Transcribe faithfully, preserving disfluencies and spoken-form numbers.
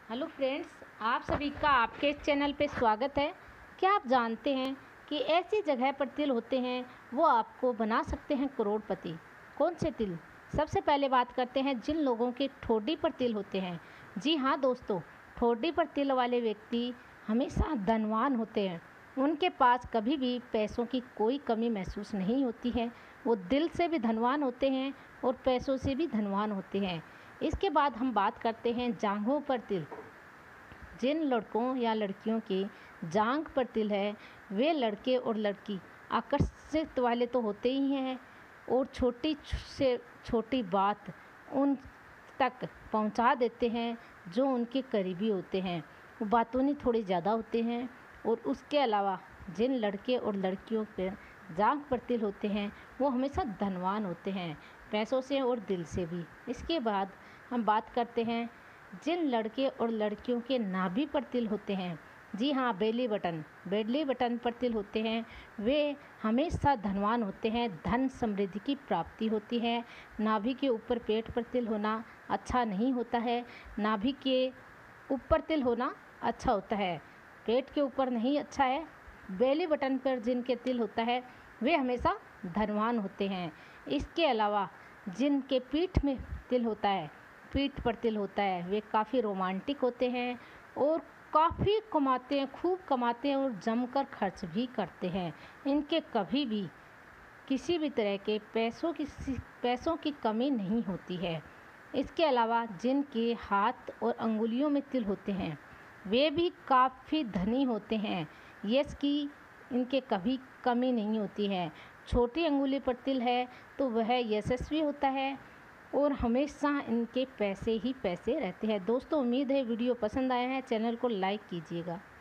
Hello friends, आप सभी का आपके इस चैनल पे स्वागत है। क्या आप जानते हैं कि ऐसी जगह पर तिल होते हैं वो आपको बना सकते हैं करोड़पति। कौन से तिल? सबसे पहले बात करते हैं जिन लोगों के ठोड़ी पर तिल होते हैं। जी हाँ दोस्तों, ठोड़ी पर तिल वाले व्यक्ति हमेशा धनवान होते हैं। उनके पास कभी भी पैसों की कोई कमी महसूस नहीं होती है। वो दिल से भी धनवान होते हैं और पैसों से भी धनवान होते हैं। इसके बाद हम बात करते हैं जांघों पर तिल। जिन लड़कों या लड़कियों के जांघ पर तिल है वे लड़के और लड़की आकर्षित वाले तो होते ही हैं और छोटी से छोटी बात उन तक पहुंचा देते हैं जो उनके करीबी होते हैं। वो बातों में थोड़े ज़्यादा होते हैं। और उसके अलावा जिन लड़के और लड़कियों के जांघ पर तिल होते हैं वो हमेशा धनवान होते हैं, पैसों से और दिल से भी। इसके बाद हम बात करते हैं जिन लड़के और लड़कियों के नाभि पर तिल होते हैं। जी हाँ, बेली बटन बेली बटन पर तिल होते हैं वे हमेशा धनवान होते हैं, धन समृद्धि की प्राप्ति होती है। नाभि के ऊपर पेट पर तिल होना अच्छा नहीं होता है। नाभि के ऊपर तिल होना अच्छा होता है, पेट के ऊपर नहीं अच्छा है। बेली बटन पर जिनके तिल होता है वे हमेशा धनवान होते हैं। इसके अलावा जिनके पीठ में तिल होता है पीठ पर तिल होता है वे काफ़ी रोमांटिक होते हैं और काफ़ी कमाते हैं, खूब कमाते हैं और जमकर खर्च भी करते हैं। इनके कभी भी किसी भी तरह के पैसों की पैसों की कमी नहीं होती है। इसके अलावा जिनके हाथ और अंगुलियों में तिल होते हैं वे भी काफ़ी धनी होते हैं। यश की इनके कभी कमी नहीं होती है। छोटी अंगुली पर तिल है तो वह यशस्वी होता है और हमेशा इनके पैसे ही पैसे रहते हैं। दोस्तों, उम्मीद है वीडियो पसंद आया है। चैनल को लाइक कीजिएगा।